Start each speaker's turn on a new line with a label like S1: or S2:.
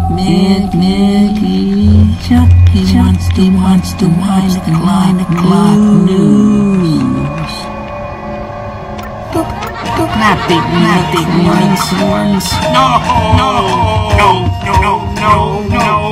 S1: Mickey, Chucky wants to watch the 9 o'clock news. Not big horns. No, no, no, no, no, no.